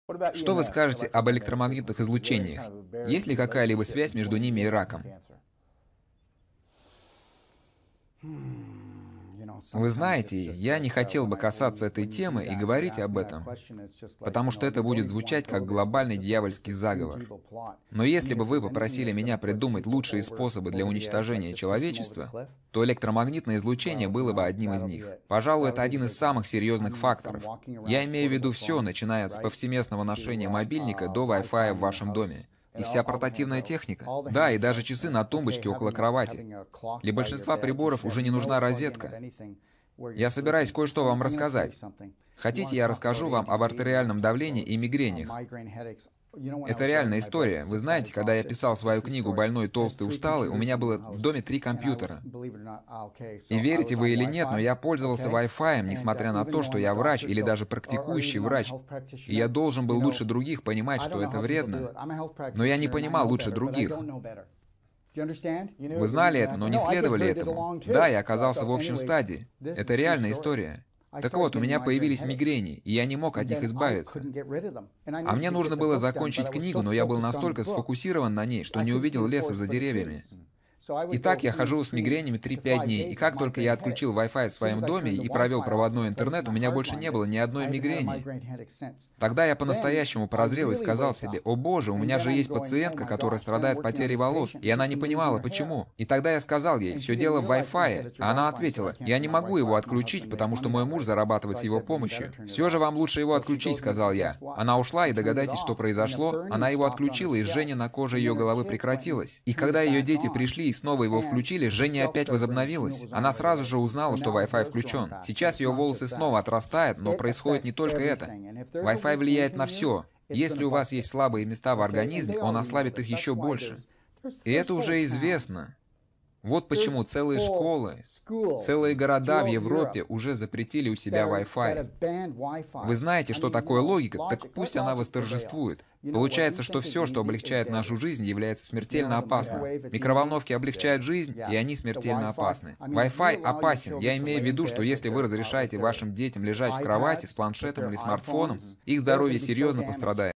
Что вы скажете об электромагнитных излучениях? Есть ли какая-либо связь между ними и раком? Вы знаете, я не хотел бы касаться этой темы и говорить об этом, потому что это будет звучать как глобальный дьявольский заговор. Но если бы вы попросили меня придумать лучшие способы для уничтожения человечества, то электромагнитное излучение было бы одним из них. Пожалуй, это один из самых серьезных факторов. Я имею в виду все, начиная с повсеместного ношения мобильника до Wi-Fi в вашем доме. И вся портативная техника. Да, и даже часы на тумбочке около кровати. Для большинства приборов уже не нужна розетка. Я собираюсь кое-что вам рассказать. Хотите, я расскажу вам об артериальном давлении и мигренях? Это реальная история. Вы знаете, когда я писал свою книгу «Больной, толстый, усталый», у меня было в доме 3 компьютера. И верите вы или нет, но я пользовался Wi-Fi, несмотря на то, что я врач или даже практикующий врач. И я должен был лучше других понимать, что это вредно. Но я не понимал лучше других. Вы знали это, но не следовали этому. Да, я оказался в общем стадии. Это реальная история. Так вот, у меня появились мигрени, и я не мог от них избавиться. А мне нужно было закончить книгу, но я был настолько сфокусирован на ней, что не увидел леса за деревьями. Итак, я хожу с мигренями 3-5 дней, и как только я отключил Wi-Fi в своем доме и провел проводной интернет, у меня больше не было ни одной мигрени. Тогда я по-настоящему прозрел и сказал себе: «О боже, у меня же есть пациентка, которая страдает потерей волос», и она не понимала, почему. И тогда я сказал ей: «Все дело в Wi-Fi», а она ответила: «Я не могу его отключить, потому что мой муж зарабатывает с его помощью». «Все же вам лучше его отключить», — сказал я. Она ушла, и догадайтесь, что произошло. Она его отключила, и жжение на коже ее головы прекратилось. И когда ее дети пришли и снова его включили, жжение опять возобновилось. Она сразу же узнала, что Wi-Fi включен. Сейчас ее волосы снова отрастают, но происходит не только это. Wi-Fi влияет на все. Если у вас есть слабые места в организме, он ослабит их еще больше. И это уже известно. Вот почему целые школы, целые города в Европе уже запретили у себя Wi-Fi. Вы знаете, что такое логика, так пусть она восторжествует. Получается, что все, что облегчает нашу жизнь, является смертельно опасным. Микроволновки облегчают жизнь, и они смертельно опасны. Wi-Fi опасен. Я имею в виду, что если вы разрешаете вашим детям лежать в кровати с планшетом или смартфоном, их здоровье серьезно пострадает.